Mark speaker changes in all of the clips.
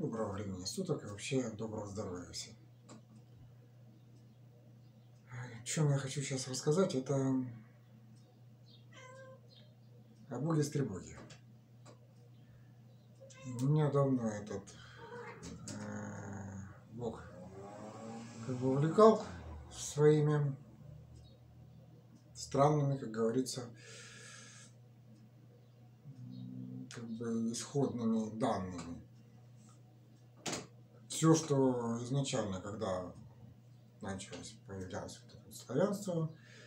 Speaker 1: Доброго времени суток и вообще доброго здоровья всем. О чем я хочу сейчас рассказать, это о боге Стребоге. Меня давно этот бог увлекал своими странными, как говорится, исходными данными. Все, что изначально, когда началось появляться вот это славянство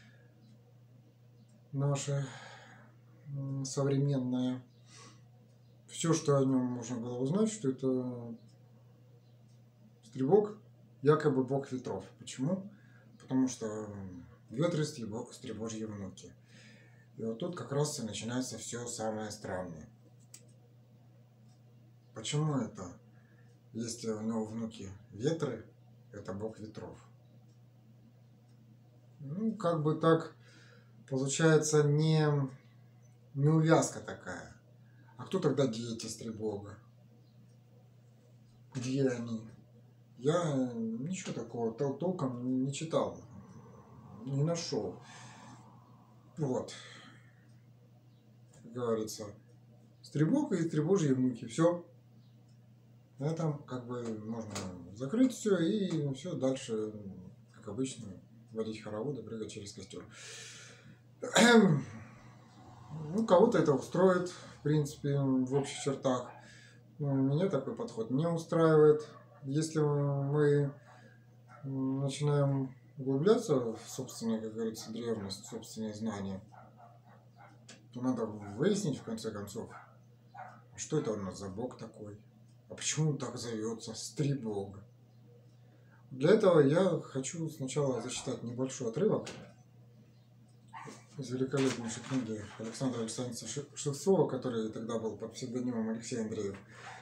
Speaker 1: наше современное, все, что о нем можно было узнать, что это Стребог, якобы бог ветров. Почему? Потому что ветры Стребожьи внуки. И вот тут как раз и начинается все самое странное. Почему это? Если у него внуки ветры, это бог ветров. Ну, как бы так получается неувязка такая. А кто тогда дети Стребога? Где они? Я ничего такого толком не читал, не нашел. Вот. Как говорится, Стребог и Стребожьи внуки. Все. На этом как бы можно закрыть все и все дальше, как обычно, водить хороводы, прыгать через костер. Ну, кого-то это устроит, в принципе, в общих чертах. Но меня такой подход не устраивает. Если мы начинаем углубляться в собственную, как говорится, древность, собственные знания, то надо выяснить, в конце концов, что это у нас за бог такой. А почему он так зовется Стребог? Для этого я хочу сначала зачитать небольшой отрывок из великолепнейшей книги Александра Александровича Шевцова, который тогда был под псевдонимом Алексей Андреев.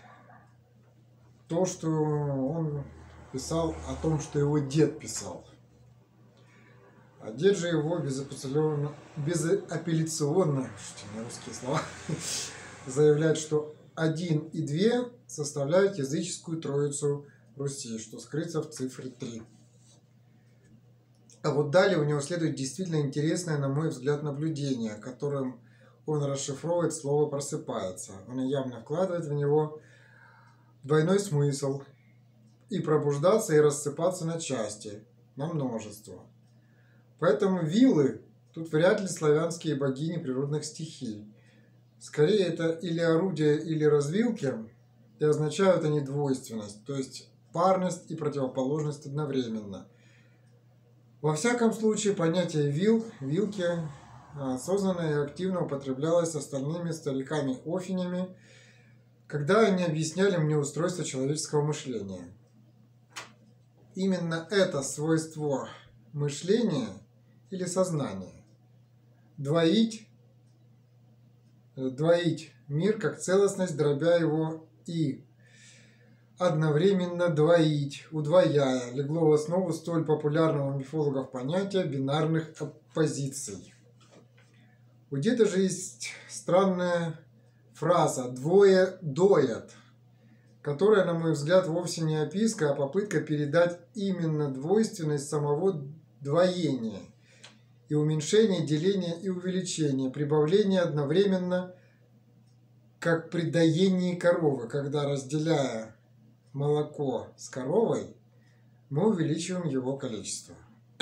Speaker 1: То, что он писал о том, что его дед писал. А дед же его безапелляционно, не русские слова, заявляет, что 1 и 2 составляют языческую троицу Руси, что скрыто в цифре 3. А вот далее у него следует действительно интересное, на мой взгляд, наблюдение, которым он расшифровывает слово «просыпается». Он явно вкладывает в него двойной смысл и пробуждаться, и рассыпаться на части, на множество. Поэтому вилы тут вряд ли славянские богини природных стихий. Скорее это или орудия, или развилки, и означают они двойственность, то есть парность и противоположность одновременно. Во всяком случае, понятие вилки, осознанно и активно употреблялось остальными стариками-офинями, когда они объясняли мне устройство человеческого мышления. Именно это свойство мышления или сознания – двоить мир как целостность, дробя его, и одновременно двоить, удвояя, легло в основу столь популярного у мифологов понятия бинарных оппозиций. У деда же есть странная фраза «двое доят», которая, на мой взгляд, вовсе не описка, а попытка передать именно двойственность самого двоения и уменьшение, деление и увеличение, прибавление одновременно, как при доении коровы, когда, разделяя молоко с коровой, мы увеличиваем его количество.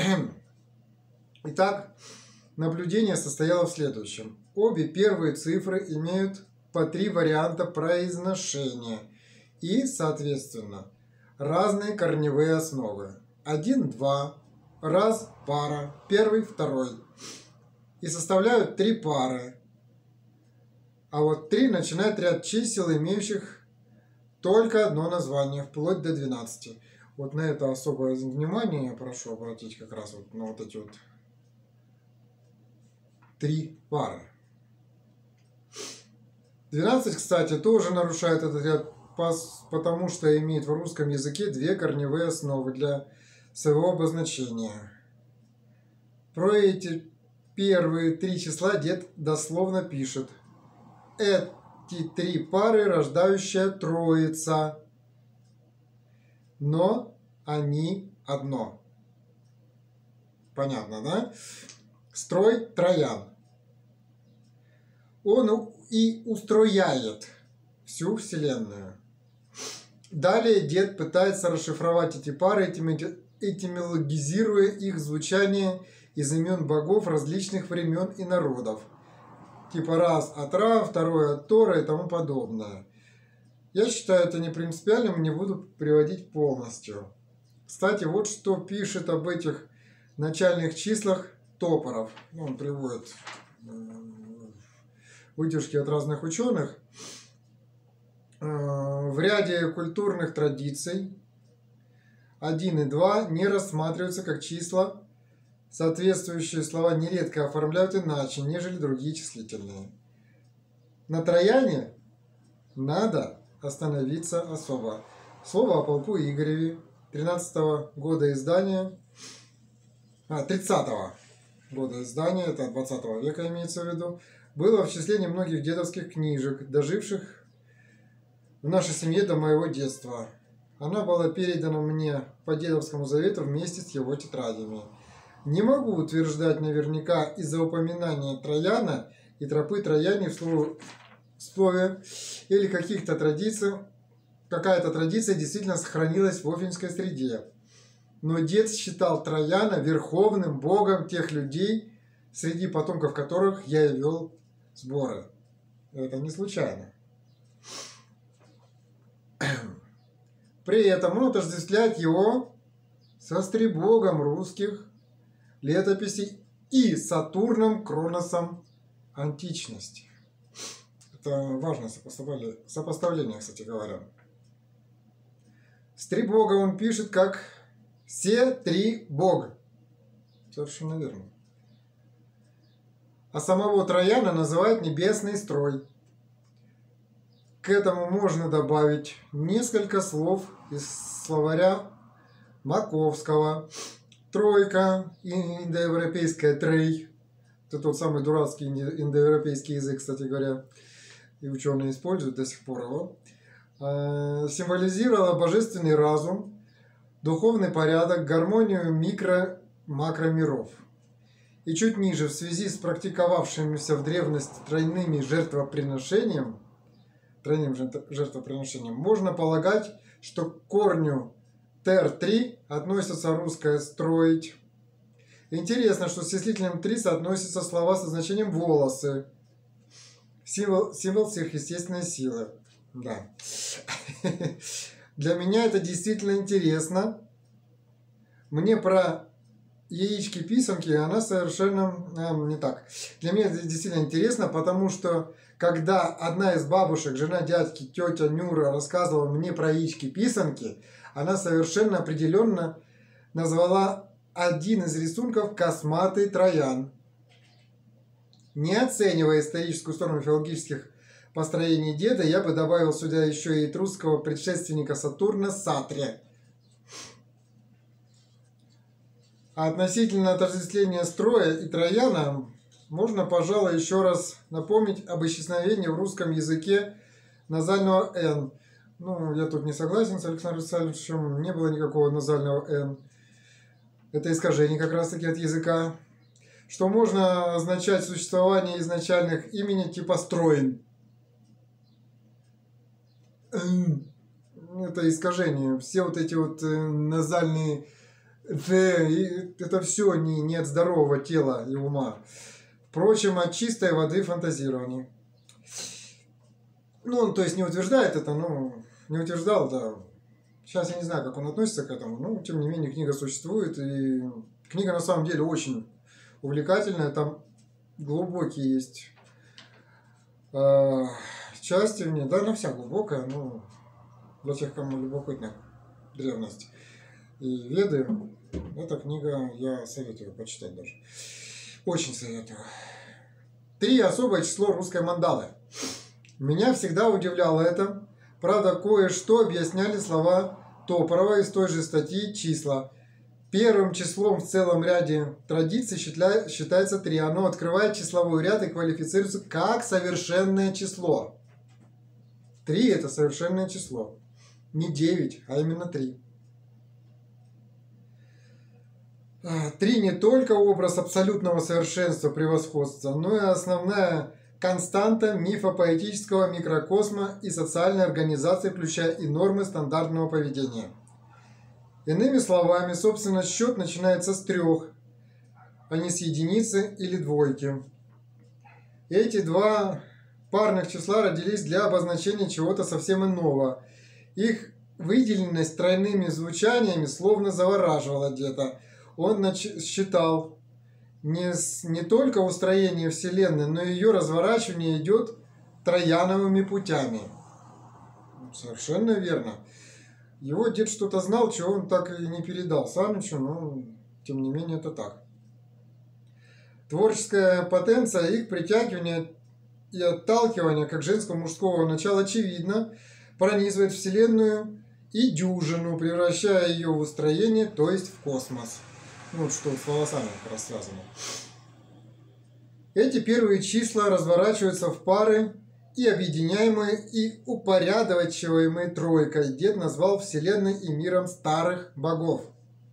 Speaker 1: Итак, наблюдение состояло в следующем. Обе первые цифры имеют по 3 варианта произношения и, соответственно, разные корневые основы. 1, 2, раз, пара, первый, второй. И составляют 3 пары. А вот 3 начинает ряд чисел, имеющих только одно название, вплоть до 12. Вот на это особое внимание я прошу обратить как раз вот на вот эти вот 3 пары. 12, кстати, тоже нарушает этот ряд, потому что имеет в русском языке 2 корневые основы для своего обозначения. Про эти первые 3 числа дед дословно пишет: эти 3 пары рождающая троица. но они одно. Понятно, да? Строй Троян. Он и устрояет всю Вселенную. Далее дед пытается расшифровать эти пары, этимологизируя их звучание из имен богов различных времен и народов. Типа раз от Ра, второй от Тора и тому подобное. Я считаю это не принципиальным, не буду приводить полностью. Кстати, вот что пишет об этих начальных числах Топоров. Он приводит выдержки от разных ученых. В ряде культурных традиций 1 и 2 не рассматриваются как числа. Соответствующие слова нередко оформляют иначе, нежели другие числительные. На Трояне надо остановиться особо. Слово о полку Игореве 13-го года издания, 30-го года издания, это 20 века имеется в виду, было в числе немногих дедовских книжек, доживших в нашей семье до моего детства. Она была передана мне по дедовскому завету вместе с его тетрадями. Не могу утверждать наверняка из-за упоминания Трояна и тропы Трояне в слове или каких-то традиций, какая-то традиция действительно сохранилась в офинской среде. Но дед считал Трояна верховным богом тех людей, среди потомков которых я и вел сборы. Это не случайно. При этом он отождествляет его со стребогом русских летописей и Сатурном Кроносом античности. Это важное сопоставление, кстати говоря. Стребога он пишет как «все три бога». Совершенно верно. А самого Трояна называют небесный строй. К этому можно добавить несколько слов из словаря Маковского. Тройка, индоевропейская трей. Это тот самый дурацкий индоевропейский язык, кстати говоря, и ученые используют до сих пор его. Символизировала божественный разум, духовный порядок, гармонию микро-макромиров. И чуть ниже, в связи с практиковавшимися в древности тройным жертвоприношением, можно полагать, что к корню Тер-3 относится русское «строить». Интересно, что с числительным 3 соотносятся слова со значением «волосы». Символ сверхъестественной силы. Да. Для меня это действительно интересно. Мне про яички-писанки она совершенно не так. Для меня это действительно интересно, потому что когда одна из бабушек, жена дядьки, тетя Нюра, рассказывала мне про яички-писанки, она совершенно определенно назвала один из рисунков «Косматый Троян». Не оценивая историческую сторону филологических построений деда, я бы добавил сюда еще и этрусского предшественника Сатурна Сатрия. А относительно отождествления строя и Трояна, можно, пожалуй, еще раз напомнить об исчезновении в русском языке назального «н». Ну, я тут не согласен с Александром Александровичем, не было никакого назального «н». Это искажение как раз-таки от языка. Что можно означать существование изначальных имени типа «строен». Это искажение. Все вот эти вот назальные это все не от здорового тела и ума. Впрочем, от чистой воды фантазирования. Ну, он, то есть, не утверждает это, ну, не утверждал, да. Сейчас я не знаю, как он относится к этому, но, тем не менее, книга существует, и книга, на самом деле, очень увлекательная, там глубокие есть части в ней, да, она вся глубокая, ну, для тех, кому любопытна древность и Веды, эта книга я советую почитать даже. Очень советую. 3. Особое число русской мандалы. Меня всегда удивляло это. Правда, кое-что объясняли слова Топорова из той же статьи «Числа». Первым числом в целом ряде традиций считается 3. Оно открывает числовой ряд и квалифицируется как совершенное число. 3 – это совершенное число. Не 9, а именно 3. 3 не только образ абсолютного совершенства, превосходства, но и основная константа мифопоэтического микрокосма и социальной организации, включая и нормы стандартного поведения. Иными словами, собственно, счет начинается с 3, а не с единицы или двойки. Эти 2 парных числа родились для обозначения чего-то совсем иного. Их выделенность тройными звучаниями словно завораживала где-то. Он считал, не только устроение Вселенной, но и ее разворачивание идет трояновыми путями. Совершенно верно. Его дед что-то знал, чего он так и не передал Санычу, но тем не менее это так. Творческая потенция, их притягивание и отталкивание как женского мужского начала очевидно, пронизывает Вселенную и дюжину, превращая ее в устроение, то есть в космос. Ну, что с волосами как раз связано. Эти первые числа разворачиваются в пары и объединяемые и упорядочиваемые тройкой. Дед назвал Вселенной и миром старых богов.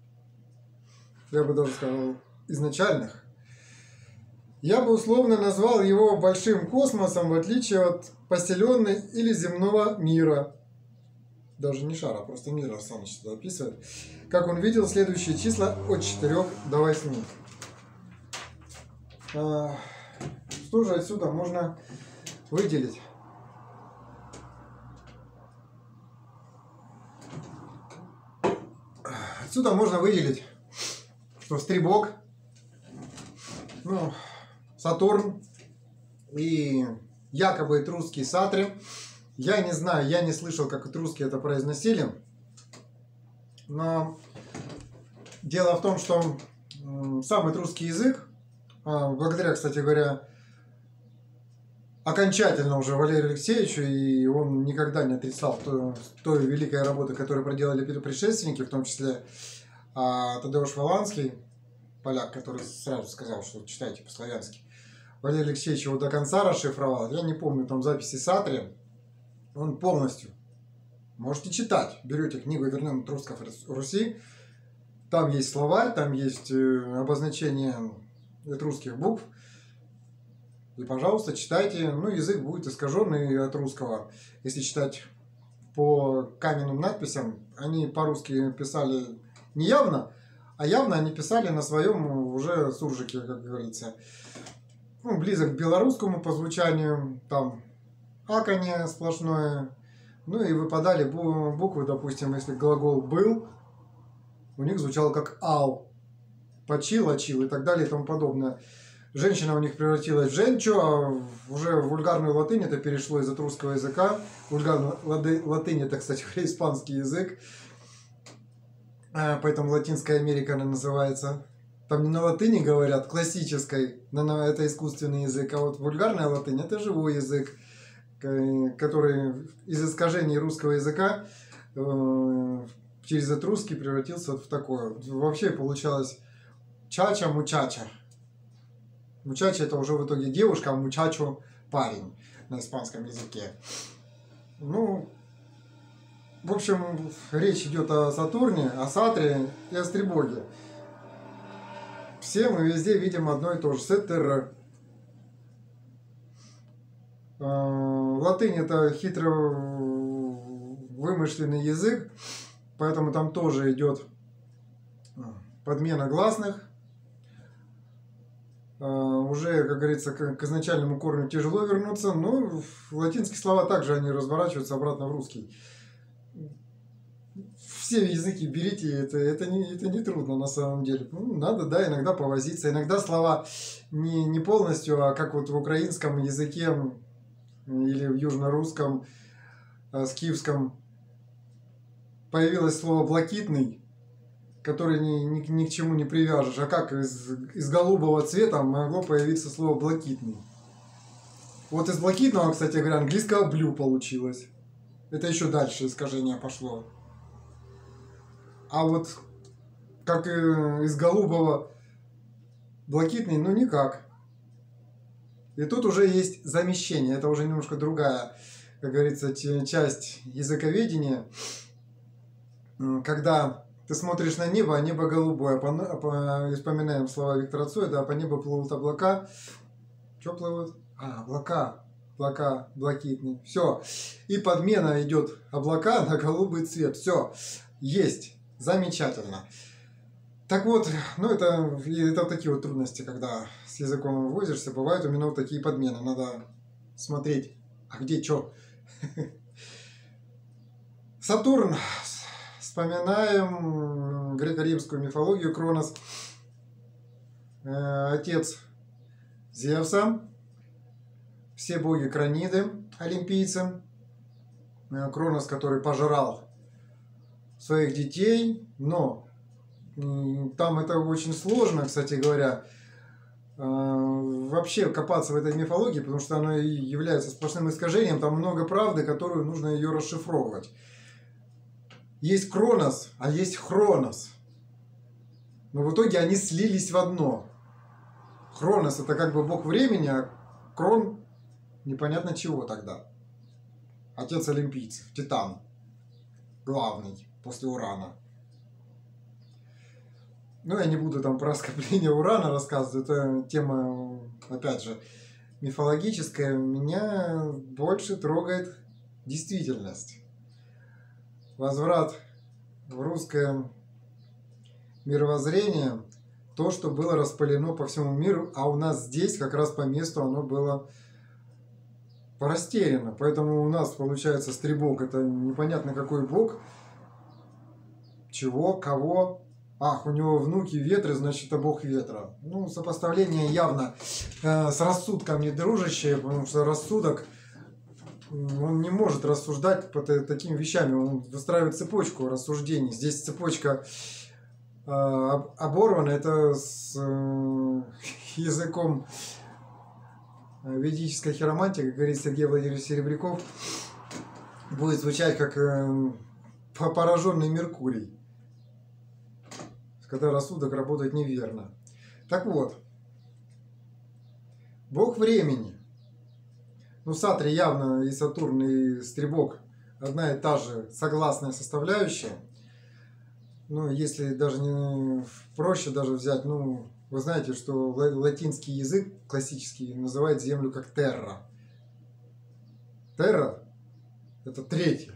Speaker 1: Я бы даже сказал, изначальных. Я бы условно назвал его большим космосом, в отличие от поселенной или земного мира. Даже не шара, просто мира Саныч сюда описывает. Как он видел следующие числа от 4 до 8. Что же отсюда можно выделить? Отсюда можно выделить, что Стрибог, Сатурн и якобы этрусские сатры. Я не знаю, я не слышал, как этрусские это произносили. Но дело в том, что сам этрусский язык, благодаря, кстати говоря, окончательно уже Валерию Алексеевичу, и он никогда не отрицал той великой работы, которую проделали предшественники, в том числе Тадеуш Воланский, поляк, который сразу сказал, что читайте по-славянски. Валерий Алексеевич его до конца расшифровал. Я не помню там записи Сатри. Он полностью. Можете читать. Берете книгу «Вернем Этрусков Руси». Там есть словарь, там есть обозначение этрусских букв. И, пожалуйста, читайте. Язык будет искаженный от русского. Если читать по каменным надписям, они по-русски писали не явно, а явно они писали на своем уже суржике, как говорится. Близок к белорусскому по звучанию, там аканье сплошное. И выпадали буквы, допустим, если глагол «был», у них звучало как «ал», «почил», «очил» и так далее и тому подобное. Женщина у них превратилась в «женчу», а уже в вульгарную латынь это перешло из этрусского языка. Вульгарная латынь — это, кстати, испанский язык, поэтому Латинская Америка она называется. Там не на латыни говорят, классической, это искусственный язык, а вот вульгарная латынь — это живой язык, который из искажений русского языка через этрусский превратился в такое. Вообще получалось чача, мучача. Мучача — это уже в итоге девушка, а мучачо — парень на испанском языке. В общем, речь идет о Сатурне, о Сатре и о Стрибоге. Все мы везде видим одно и то же. СТР. Латынь — это хитро вымышленный язык, поэтому там тоже идет подмена гласных. Уже, как говорится, к изначальному корню тяжело вернуться, но латинские слова также они разворачиваются обратно в русский. Все языки берите, это не трудно на самом деле. Надо, да, иногда повозиться. Иногда слова не полностью, а как вот в украинском языке или в южно-русском, скифском появилось слово «блакитный», который ни к чему не привяжешь. А как из голубого цвета могло появиться слово «блакитный»? Вот из блакитного, кстати говоря, английского «blue» получилось. Это еще дальше искажение пошло. А вот как из голубого блакитный, никак. И тут уже есть замещение. Это уже немножко другая, как говорится, часть языковедения. Когда Ты смотришь на небо, а небо голубое. И вспоминаем слова Виктора Цоя, да, по небу плывут облака. Что плывут? Облака. Облака блакитные. Все. И подмена идет облака на голубый цвет. Все. Есть. Замечательно. Так вот, ну это такие вот трудности, когда с языком возишься. Бывают именно вот такие подмены. Надо смотреть, а где что. Сатурн. Вспоминаем греко-римскую мифологию. Кронос. Отец Зевса. Все боги Крониды, олимпийцы. Кронос, который пожирал своих детей. Но там это очень сложно, кстати говоря, вообще копаться в этой мифологии, потому что она является сплошным искажением. Там много правды, которую нужно ее расшифровывать. Есть Кронос, а есть Хронос. Но в итоге они слились в одно. Хронос — это как бы бог времени, а Крон — непонятно чего тогда. Отец олимпийцев, Титан. Главный, после Урана. Ну, я не буду там про скопление урана рассказывать. Это тема, опять же, мифологическая. Меня больше трогает действительность. Возврат в русское мировоззрение. То, что было распылено по всему миру, а у нас здесь как раз по месту оно было порастеряно. Поэтому у нас получается стрибок. Это непонятно какой бог. Чего, кого. Ах, у него внуки ветры, значит, это бог ветра. Ну, сопоставление явно с рассудком не дружащее, потому что рассудок, он не может рассуждать по таким вещам. Он выстраивает цепочку рассуждений. Здесь цепочка оборвана. Это с языком ведической хиромантии, как говорит Сергей Владимирович Серебряков, будет звучать как пораженный Меркурий, когда рассудок работает неверно. Так вот, бог времени. Ну, Сатри явно и Сатурн, и Стрибок одна и та же согласная составляющая. Ну, если даже не проще даже взять, ну, вы знаете, что латинский язык классический называет Землю как терра. Терра — это третье.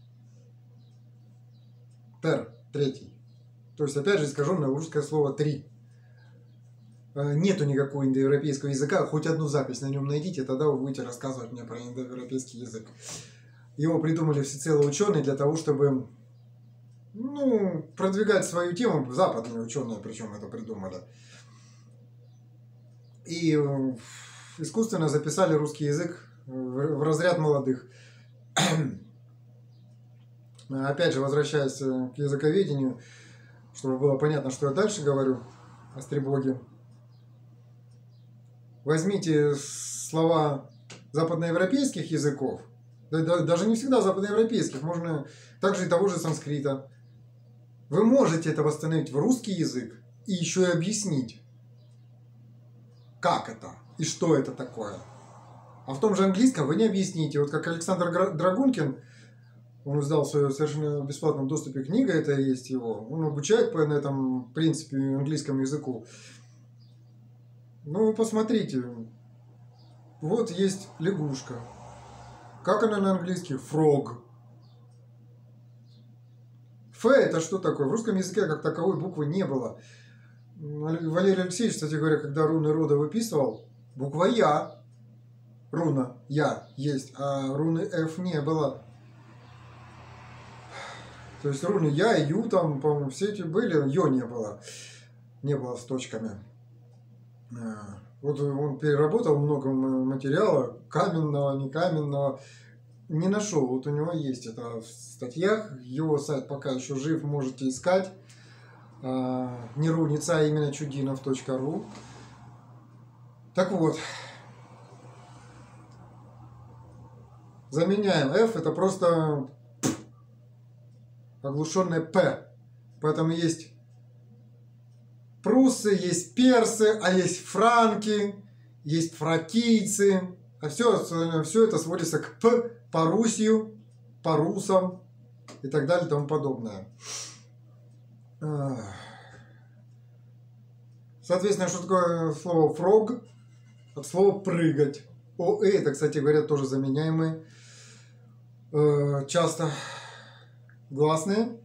Speaker 1: Тер — третий. То есть, опять же, искаженное русское слово «три». Нету никакого индоевропейского языка, хоть одну запись на нем найдите, тогда вы будете рассказывать мне про индоевропейский язык. Его придумали всецело ученые для того, чтобы, ну, продвигать свою тему, западные ученые причем это придумали. И искусственно записали русский язык в разряд молодых. Опять же, возвращаясь к языковедению, чтобы было понятно, что я дальше говорю о Стрибоге. Возьмите слова западноевропейских языков, даже не всегда западноевропейских, можно также и того же санскрита. Вы можете это восстановить в русский язык и еще и объяснить, как это и что это такое. А в том же английском вы не объясните. Вот как Александр Драгункин, он издал в своем совершенно бесплатном доступе книга, это есть его. Он обучает по этом принципе английскому языку. Ну, посмотрите. Вот есть лягушка. Как она на английский? Frog. Ф — это что такое? В русском языке как таковой буквы не было. Валерий Алексеевич, кстати говоря, когда руны рода выписывал, буква Я, руна Я есть, а руны Ф не было. То есть руны Я и Ю там, по-моему, все эти были, Ё не было. Не было с точками. Вот он переработал много материала, каменного, не каменного. Не нашел. Вот у него есть это в статьях. Его сайт пока еще жив, можете искать. Не руница, а именно чудинов.ру. Так вот. Заменяем F, это просто оглушенное П. Поэтому есть пруссы, есть персы, а есть франки, есть фракийцы. А все это сводится к П, по Русью, по русам и так далее и тому подобное. Соответственно, что такое слово frog? От слова прыгать. Это, кстати говоря, тоже заменяемые часто гласные.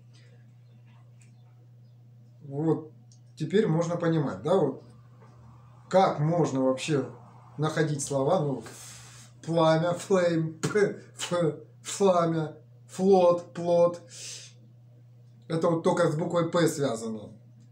Speaker 1: Вот теперь можно понимать, да, вот как можно вообще находить слова, ну, пламя, flame, пламя, флот, плот. Это вот только с буквой П связано.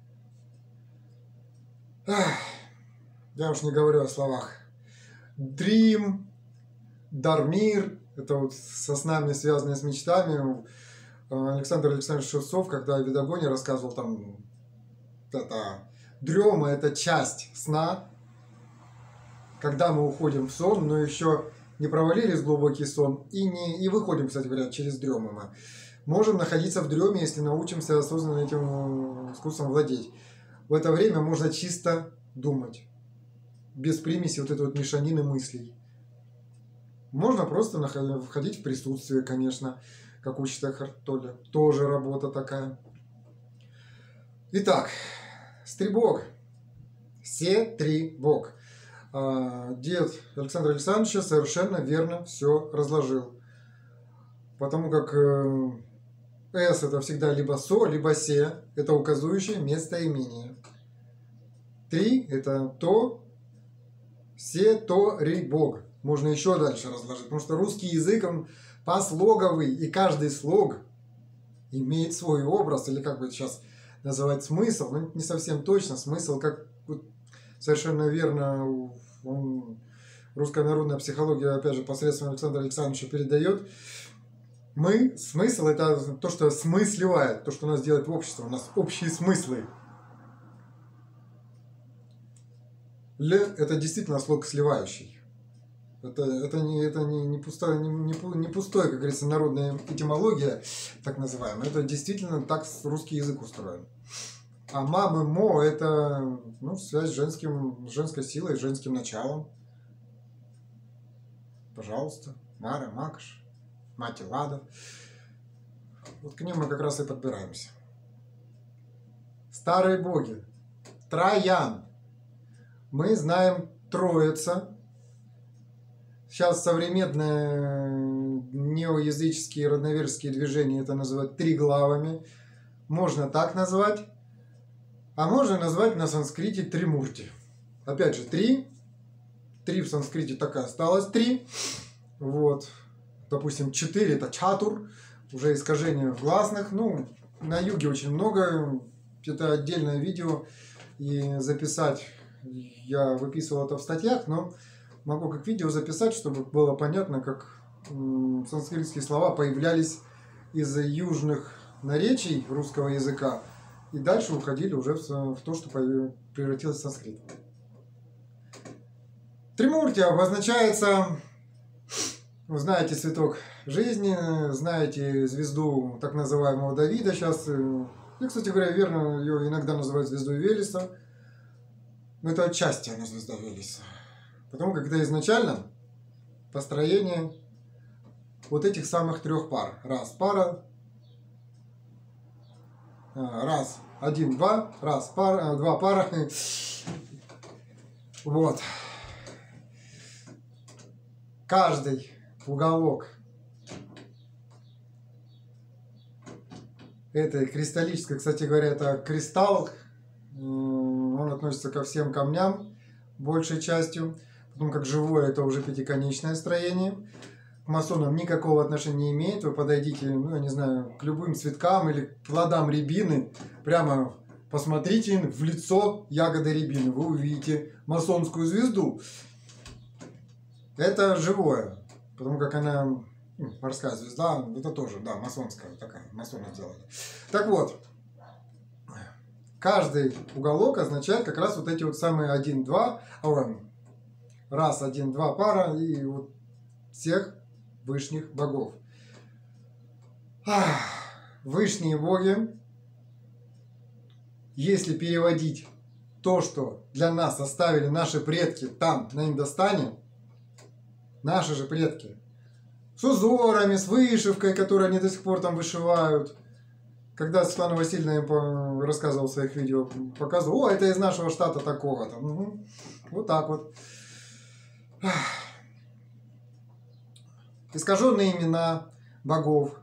Speaker 1: Я уж не говорю о словах. Dream, Дармир, это вот со снами, связанные с мечтами. Александр Александрович Шевцов, когда о Видогоне рассказывал, там это дрема, это часть сна, когда мы уходим в сон, но еще не провалились в глубокий сон и выходим, кстати говоря, через дрему мы. Можем находиться в дреме, если научимся осознанно этим искусством владеть. В это время можно чисто думать, без примеси вот этой вот мешанины мыслей. Можно просто входить в присутствие, конечно, как учит Экхарт Толле. Тоже работа такая. Итак, стрибок. Се-три-бок. Дед Александра Александровича совершенно верно все разложил. Потому как «с» это всегда либо «со», либо «се». Это указующее местоимение. «Три» это «то», «се», «то», «ри», «бог». Можно еще дальше разложить. Потому что русский язык, он послоговый. И каждый слог имеет свой образ. Или как бы сейчас называть смысл. Но не совсем точно. Смысл, как совершенно верно русская народная психология, опять же, посредством Александра Александровича передает. Смысл это то, что смысливает, то, что у нас делает общество. У нас общие смыслы. Это действительно слог сливающий. Это не пустое, как говорится, народная этимология, так называемая. Это действительно так русский язык устроен. А мамы мо это связь с женской силой, женским началом. Пожалуйста, Мара, Макаш, мать и Лада. Вот к ним мы как раз и подбираемся. Старые боги. Троян. Мы знаем Троица. Сейчас современные неоязыческие родноверские движения это называют триглавами. Можно так назвать. А можно назвать на санскрите Тримурти. Опять же, три. Три в санскрите так и осталось три. Вот. Допустим, 4 это чатур. Уже искажение гласных. На юге очень много. Это отдельное видео. И записать я выписывал это в статьях, но могу как видео записать, чтобы было понятно, как санскритские слова появлялись из южных наречий русского языка и дальше уходили уже в то, что превратилось в санскрит. Тримурти обозначается, вы знаете цветок жизни, знаете звезду так называемого Давида сейчас. И, кстати говоря, верно, ее иногда называют звездой Велеса. Но это отчасти она звезда Велеса. Потому как это изначально построение вот этих самых трех пар. Раз, пара. Раз, один, два. Раз, пара, два пара. Вот. Каждый уголок этой кристаллической, кстати говоря, это кристалл. Он относится ко всем камням большей частью. Потому как живое это уже пятиконечное строение. К масонам никакого отношения не имеет. Вы подойдите, я не знаю, к любым цветкам или к плодам рябины. Прямо посмотрите в лицо ягоды рябины. Вы увидите масонскую звезду. Это живое. Потому как она, морская звезда, это тоже, да, масонская такая. Масоны делали. Так вот. Каждый уголок означает как раз вот эти вот самые 1, 2. Раз, 1, 2 пара и вот всех вышних богов. Вышние боги, если переводить то, что для нас оставили наши предки там, на Индостане, наши же предки, с узорами, с вышивкой, которую они до сих пор там вышивают, Когда Светлана Васильевна им рассказывала в своих видео, показывала, о, это из нашего штата такого-то. Угу. Вот так вот. Искаженные имена богов.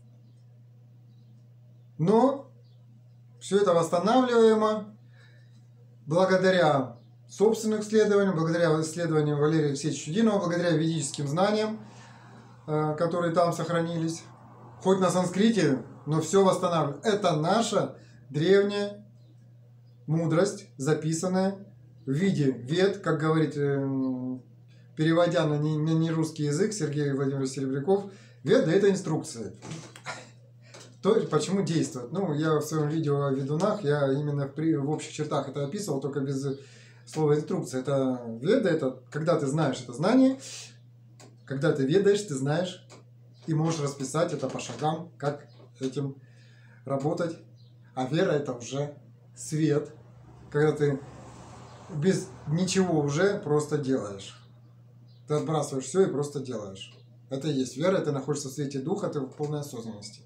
Speaker 1: Но все это восстанавливаемо благодаря собственным исследованиям, благодаря исследованиям Валерия Алексеевича Чудинова, благодаря ведическим знаниям, которые там сохранились. Хоть на санскрите, но все восстанавливает. Это наша древняя мудрость, записанная в виде вед, как говорит, переводя на нерусский язык Сергей Владимирович Серебряков, веды – это инструкции. То есть, почему действует? Ну, я в своем видео о ведунах, я именно в общих чертах это описывал, только без слова инструкция. Это веда, это когда ты знаешь это знание, когда ты ведаешь, ты знаешь, и можешь расписать это по шагам, как этим работать. А вера – это уже свет, когда ты без ничего уже просто делаешь. Ты отбрасываешь все и просто делаешь. Это и есть вера, ты находишься в свете духа, ты в полной осознанности.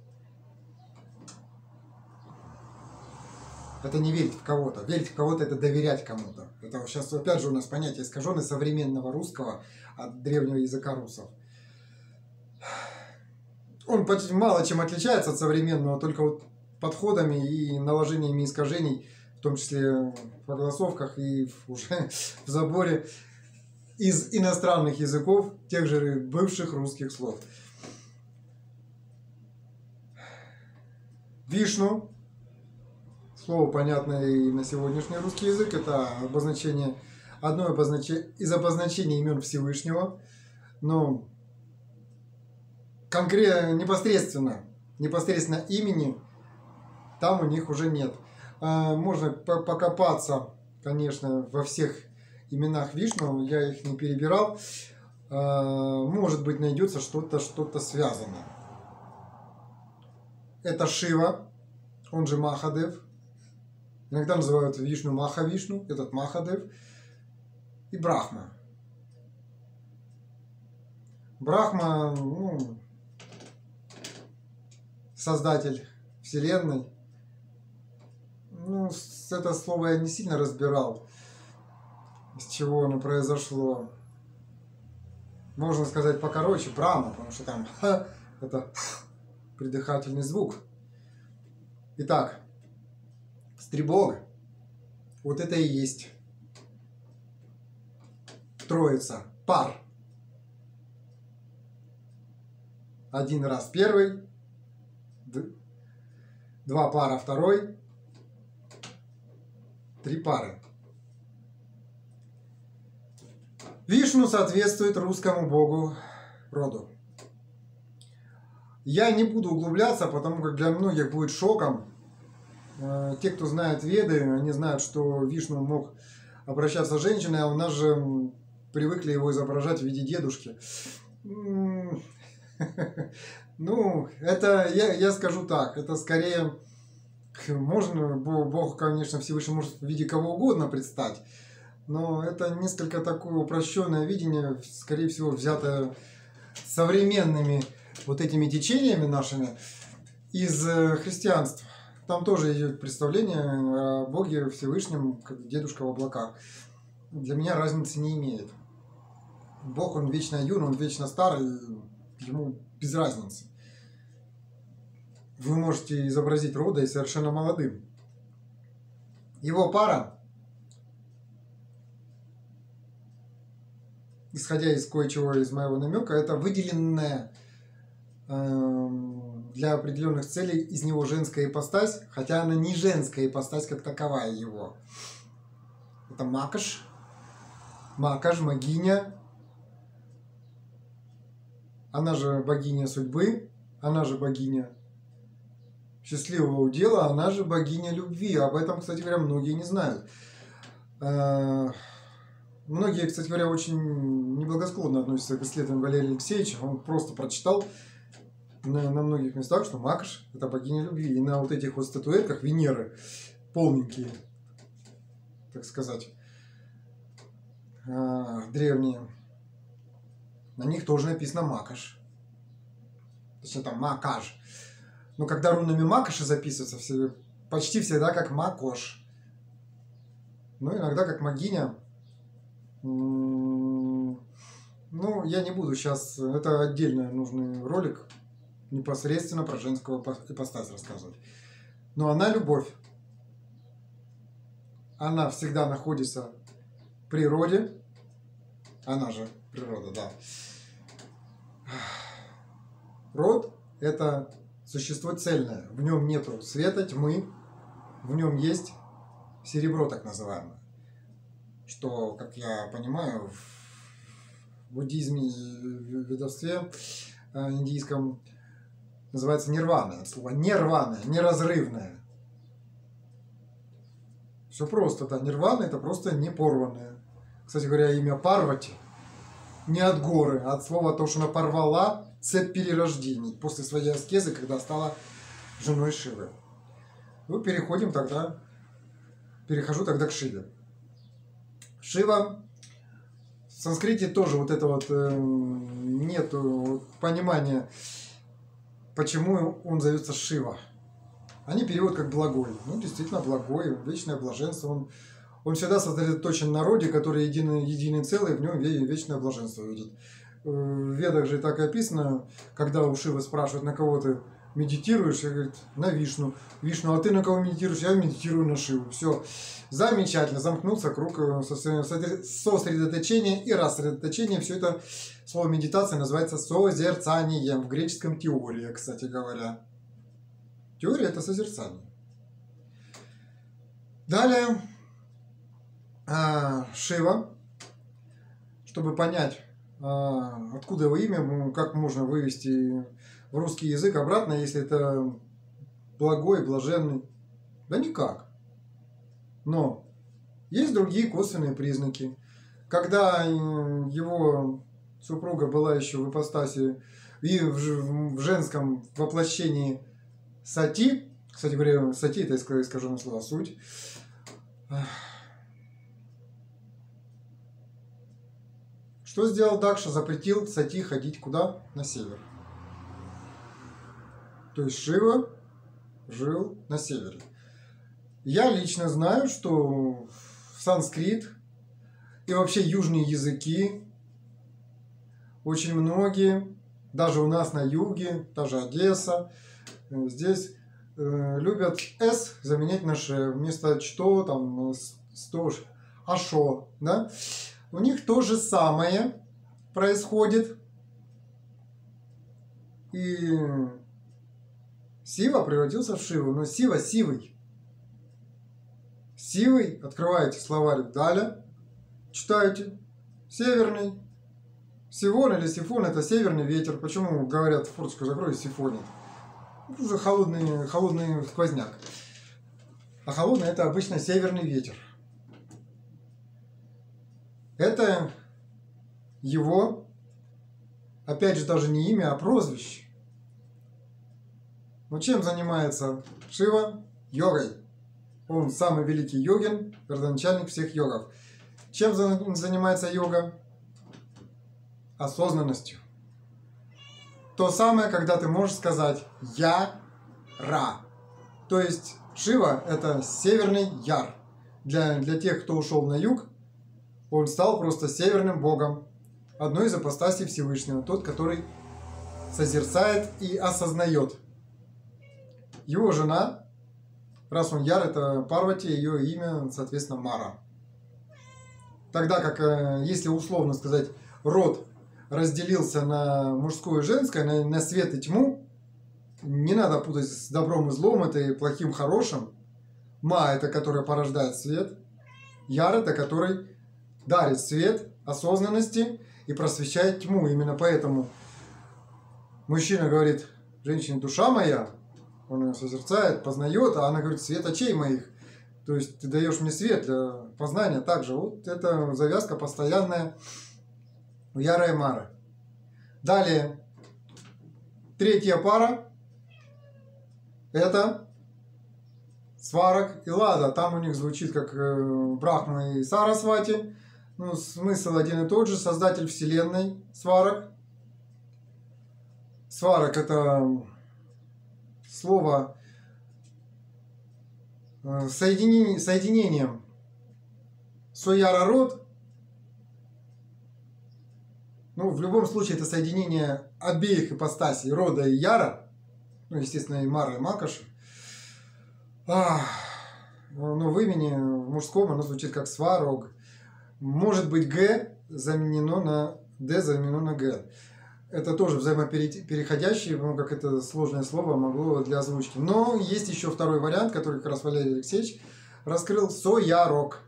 Speaker 1: Это не верить в кого-то. Верить в кого-то – это доверять кому-то. Это сейчас опять же у нас понятие искаженное современного русского от древнего языка русов. Он почти мало чем отличается от современного, только вот подходами и наложениями искажений, в том числе в огласовках и уже в заборе из иностранных языков, тех же бывших русских слов. Вишну. Слово, понятное и на сегодняшний русский язык, это обозначение, одно из обозначений имен Всевышнего, но конкретно, непосредственно имени там у них уже нет. Можно покопаться, конечно, во всех именах Вишну, я их не перебирал, может быть найдется что-то связанное. Это Шива, он же Махадев. Иногда называют Вишну Маха-Вишну, этот Махадев, и Брахма. Брахма, ну, создатель Вселенной. Ну, это слово я не сильно разбирал, из чего оно произошло. Можно сказать покороче, Брахма, потому что там это придыхательный звук. Итак, Стрибога, вот это и есть троица пар. Один раз первый, два пара второй, три пары. Вишну соответствует русскому богу роду. Я не буду углубляться, потому как для многих будет шоком. Те, кто знает Веды, они знают, что Вишну мог обращаться с женщиной, а у нас же привыкли его изображать в виде дедушки. Ну, это, я скажу так, это скорее, можно, Бог, конечно, Всевышний может в виде кого угодно предстать, но это несколько такое упрощенное видение, скорее всего, взятое современными вот этими течениями нашими из христианства. Там тоже идет представление о Боге Всевышнем, как дедушка в облаках. Для меня разницы не имеет. Бог, он вечно юн, он вечно старый, ему без разницы. Вы можете изобразить рода и совершенно молодым. Его пара, исходя из кое-чего из моего намека, это выделенная для определенных целей из него женская ипостась, хотя она не женская ипостась как таковая его. Это Макаш, богиня, она же богиня судьбы, она же богиня счастливого удела, она же богиня любви. Об этом, кстати говоря, многие не знают. Многие, кстати говоря, очень неблагосклонно относятся к исследованию Валерия Алексеевича. Он просто прочитал на многих местах, что Макаш – это богиня любви. И на вот этих вот статуэтках Венеры, полненькие, так сказать, древние, на них тоже написано Макаш. Точнее, там Макаш. Но когда рунами Макоши записываются, почти всегда как Макош. Ну, иногда как Магиня. Ну, я не буду сейчас, это отдельный нужный ролик, непосредственно про женскую ипостась рассказывать. Но она любовь. Она всегда находится в природе. Она же природа, да. Род – это существо цельное. В нем нету света, тьмы. В нем есть серебро, так называемое. Что, как я понимаю, в буддизме и ведовстве индийском называется нирвана. Слово нирвана, неразрывное. Все просто, да, нирвана это просто не порванное. Кстати говоря, имя Парвати не от горы, а от слова то, что она порвала цепь перерождений после своей аскезы, когда стала женой Шивы. Ну, перехожу тогда к Шиве. Шива, в санскрите тоже вот это вот нету понимания, почему он зовется Шива. Они переводят как благой. Ну, действительно, благой, вечное блаженство. Он всегда сосредоточен на роде, который единый целый, в нем вечное блаженство видит. В Ведах же так и описано, когда у Шивы спрашивают, на кого ты медитируешь, и говорит, на Вишну. Вишну, а ты на кого медитируешь? Я медитирую на Шиву. Все, замечательно, замкнуться круг сосредоточения и рассредоточения. Все это слово медитация называется созерцанием, в греческом теория, кстати говоря. Теория – это созерцание. Далее, Шива, чтобы понять, откуда его имя, как можно вывести в русский язык обратно, если это благой, блаженный. Да никак. Но есть другие косвенные признаки. Когда его супруга была еще в ипостаси и в женском воплощении Сати, кстати говоря, Сати это искаженное слово суть. Что сделал Дакша? Запретил Сати ходить куда? На север. То есть Шива жил на севере. Я лично знаю, что санскрит и вообще южные языки очень многие, даже у нас на юге, даже Одесса, здесь любят «с» заменять на «ш». Вместо «что» там «сто», «ашо». Да? У них то же самое происходит. И Сива превратился в Шиву. Но Сива сивый. Сивый, открываете словарь Даля, читаете. Северный. Сифон или сифон – это северный ветер. Почему говорят, форточку закрой, сифонит? Это уже холодный сквозняк. А холодный – это обычно северный ветер. Это его, опять же, даже не имя, а прозвище. Но чем занимается Шива? Йогой. Он самый великий йогин, родоначальник всех йогов. Чем занимается йога? Осознанностью. То самое, когда ты можешь сказать «Я Ра». То есть Шива – это северный Яр. Для тех, кто ушел на юг, он стал просто северным богом. Одной из ипостасей Всевышнего. Тот, который созерцает и осознает. Его жена, раз он Яр, это Парвати, ее имя, соответственно, Мара. Тогда как, если условно сказать, род разделился на мужское и женское, на свет и тьму, не надо путать с добром и злом, это и плохим, хорошим. Ма – это который порождает свет. Яр – это который дарит свет осознанности и просвещает тьму. Именно поэтому мужчина говорит женщине «душа моя», он ее созерцает, познает, а она говорит «свет очей моих». То есть ты даешь мне свет для познания также. Вот это завязка постоянная у Яра и Мары. Далее, третья пара – это Сварог и Лада. Там у них звучит как Брахма и Сарасвати. Ну, смысл один и тот же. Создатель вселенной Сварог. Сварог – это слово соединением Сояра-род, ну, в любом случае, это соединение обеих ипостасей, рода и яра, ну, естественно, и Мара, и Макоши. Но в имени в мужском оно звучит как Сварог. Может быть, Г заменено на Д, заменено на Г. Это тоже взаимопереходящее, потому как это сложное слово могло для озвучки. Но есть еще второй вариант, который как раз Валерий Алексеевич раскрыл: Соярок.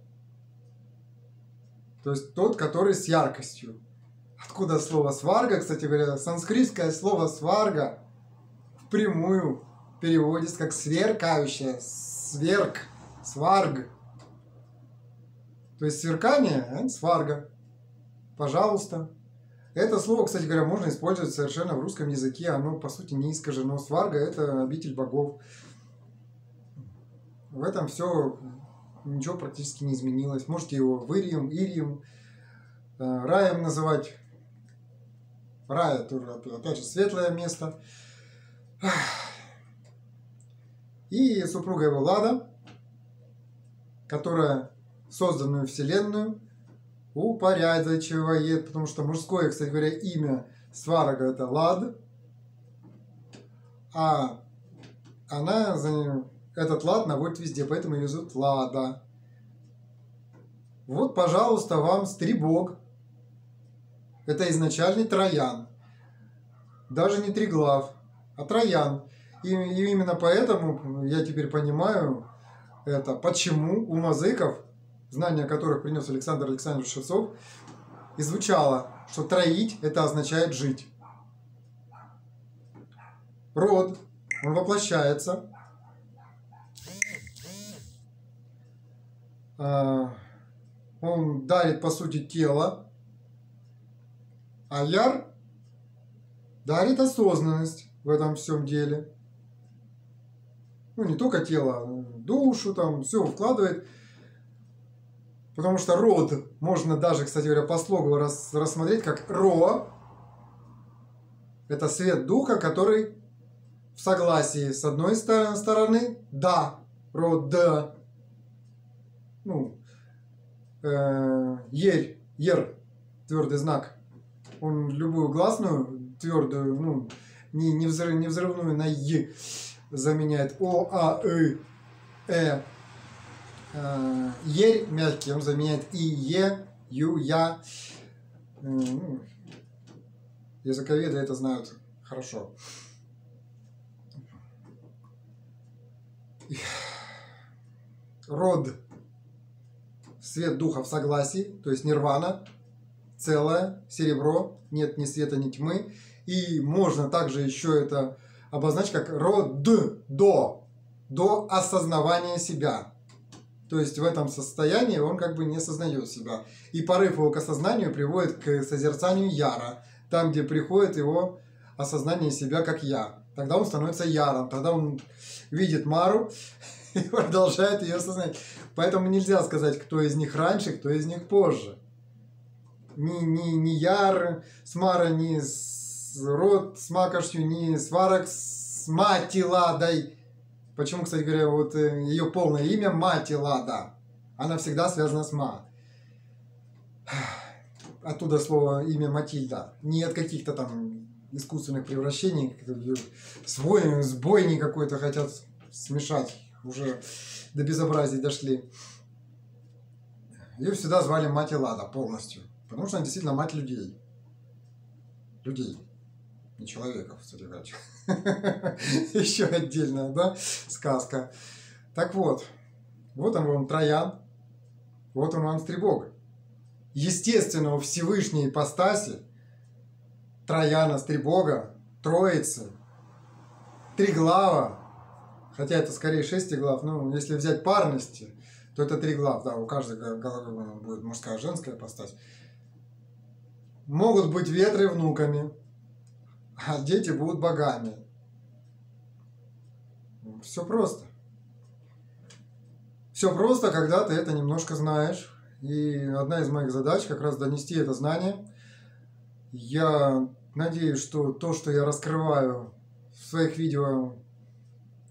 Speaker 1: То есть тот, который с яркостью. Откуда слово сварга, кстати говоря, санскритское слово сварга впрямую переводится как сверкающее, сверк, сварг. То есть сверкание, сварга. Пожалуйста. Это слово, кстати говоря, можно использовать совершенно в русском языке. Оно, по сути, не искажено. Сварга – это обитель богов. В этом все, ничего практически не изменилось. Можете его Вырием, Ирием, раем называть. Рай – тоже, опять же, светлое место. И супруга его Лада, которая созданную вселенную упорядочивает, потому что мужское, кстати говоря, имя Сварога – это Лад, а она этот Лад наводит везде, поэтому ее зовут Лада. Вот, пожалуйста, вам стрибог. Это изначальный Троян. Даже не Триглав, а Троян. И именно поэтому я теперь понимаю это, почему у мазыков, знания которых принес Александр Александрович Шевцов, и звучало, что троить – это означает жить. Род, он воплощается. Он дарит, по сути, тело. А яр дарит осознанность в этом всем деле. Ну, не только тело, душу, там, все вкладывает. Потому что род можно даже, кстати говоря, по слогу рассмотреть как ро. Это свет духа, который в согласии с одной стороны, да, род, да. Ну, ер, твердый знак. Он любую гласную, твердую, ну, не взрывную на «й» заменяет. О, А, И, Ерь мягкий, он заменяет И, Е, Ю, Я. Языковеды это знают хорошо. Род, свет духа в согласии, то есть нирвана, целое, серебро, нет ни света, ни тьмы. И можно также еще это обозначить как род до осознавания себя. То есть в этом состоянии он как бы не осознает себя. И порыв его к осознанию приводит к созерцанию яра, там, где приходит его осознание себя как я. Тогда он становится яром, тогда он видит Мару и продолжает ее осознать. Поэтому нельзя сказать, кто из них раньше, кто из них позже. Ни яр с Марой, ни род с Макошью, ни сварок с Матиладой. Почему, кстати говоря, вот ее полное имя Матилада. Она всегда связана с Ма. Оттуда слово имя Матильда. Не от каких-то там искусственных превращений. Сбойни какой-то хотят смешать. Уже до безобразия дошли. Ее всегда звали Матилада полностью. Потому что она действительно мать людей. Людей. Не человеков, кстати говоря. Еще отдельная, да, сказка. Так вот. Вот он вам Троян. Вот он вам Стребог. Естественно, у Всевышней ипостаси Трояна, Стребога, Троицы, Триглава, хотя это скорее шестиглав, но если взять парности, то это триглав, да, у каждой головы будет мужская, женская ипостась. Могут быть ветры внуками, а дети будут богами. Все просто. Все просто, когда ты это немножко знаешь. И одна из моих задач как раз донести это знание. Я надеюсь, что то, что я раскрываю в своих видео,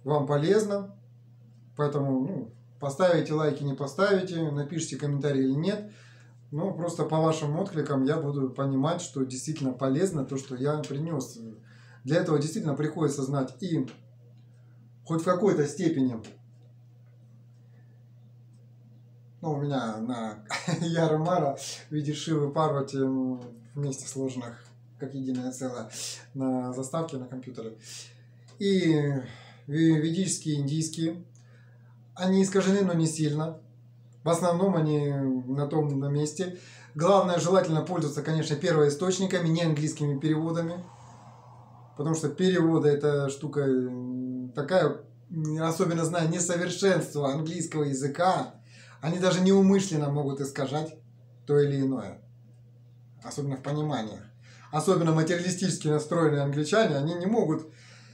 Speaker 1: вам полезно. Поэтому поставите лайки, не поставите, напишите комментарий или нет. Но просто по вашим откликам я буду понимать, что действительно полезно то, что я принес. Для этого действительно приходится знать и хоть в какой-то степени. У меня на Яра Мара в виде Шивы Парвати вместе сложенных как единое целое на заставке на компьютере. И ведические, индийские. Они искажены, но не сильно. В основном они на месте. Главное, желательно пользоваться, конечно, первоисточниками, не английскими переводами. Потому что переводы это штука такая, особенно зная несовершенство английского языка, они даже неумышленно могут искажать то или иное. Особенно в пониманиях. Особенно материалистически настроенные англичане, они не могут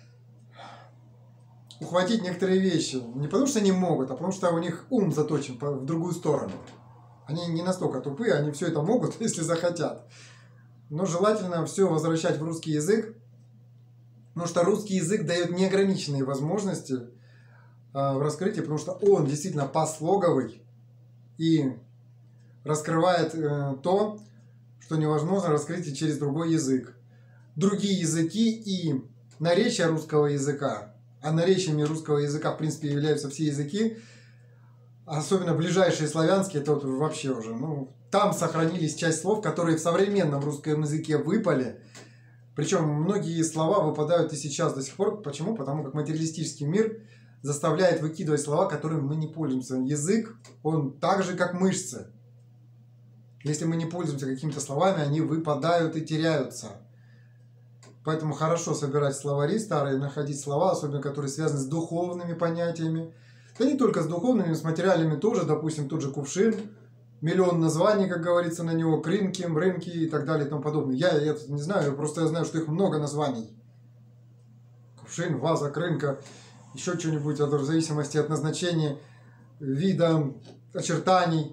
Speaker 1: ухватить некоторые вещи. Не потому что они могут, а потому что у них ум заточен в другую сторону. Они не настолько тупые, они все это могут, если захотят. Но желательно все возвращать в русский язык, потому что русский язык дает неограниченные возможности в раскрытии, потому что он действительно послоговый и раскрывает то, что невозможно раскрыть через другой язык. Другие языки и наречия русского языка, а наречиями русского языка, в принципе, являются все языки, особенно ближайшие славянские, это вот вообще уже, там сохранились часть слов, которые в современном русском языке выпали. Причем многие слова выпадают и сейчас до сих пор. Почему? Потому как материалистический мир заставляет выкидывать слова, которыми мы не пользуемся. Язык, он так же, как мышцы. Если мы не пользуемся какими-то словами, они выпадают и теряются. Поэтому хорошо собирать словари старые, находить слова, особенно которые связаны с духовными понятиями. Да не только с духовными, с материальными тоже. Допустим, тот же кувшин. Миллион названий, как говорится, на него. Крынки, мрынки и так далее и тому подобное. Я это не знаю, просто я знаю, что их много названий. Кувшин, ваза, крынка, еще что-нибудь, в зависимости от назначения, вида, очертаний.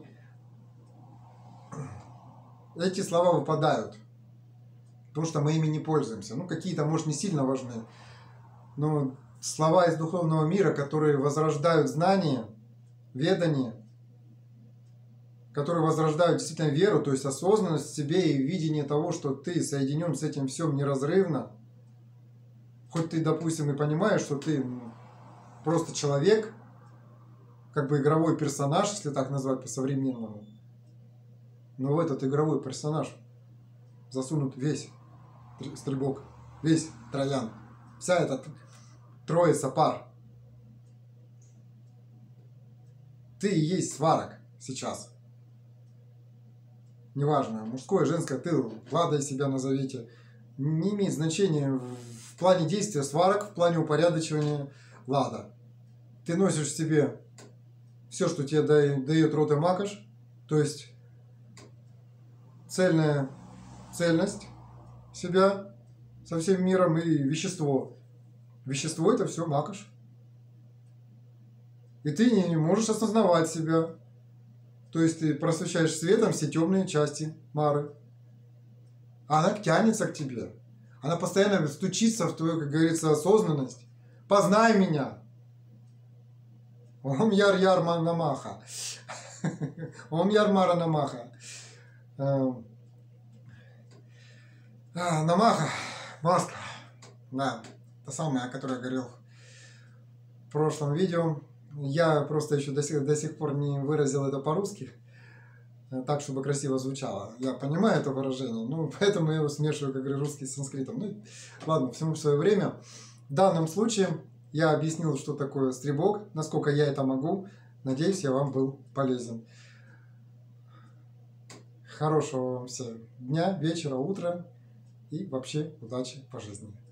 Speaker 1: Эти слова выпадают, потому что мы ими не пользуемся. Какие-то, может, не сильно важны, но слова из духовного мира, которые возрождают знания, ведание, которые возрождают действительно веру, то есть осознанность в себе и видение того, что ты соединен с этим всем неразрывно. Хоть ты, допустим, и понимаешь, что ты просто человек, как бы игровой персонаж, если так назвать по-современному, но в этот игровой персонаж засунут весь Стрельбок, весь Троян, вся эта троица пар. Ты и есть сварок сейчас. Неважно, мужское, женское, ты Владой себя назовите. Не имеет значения в плане действия сварок, в плане упорядочивания Влада. Ты носишь в себе все, что тебе дает рот и макаш, то есть цельность себя со всем миром и вещество. Вещество это все макаш. И ты не можешь осознавать себя. То есть ты просвещаешь светом все темные части Мары. А она тянется к тебе. Она постоянно стучится в твою, как говорится, осознанность. Познай меня. Ом яр яр намаха. Ом яр мара намаха. Намаха. Маска. Да. Та самая, о которой я говорил в прошлом видео. Я просто еще до сих пор не выразил это по-русски, так, чтобы красиво звучало. Я понимаю это выражение, поэтому я его смешиваю, как говорю, русский с санскритом. Ладно, всему в свое время. В данном случае я объяснил, что такое стрибок, насколько я это могу. Надеюсь, я вам был полезен. Хорошего вам всем дня, вечера, утра и вообще удачи по жизни.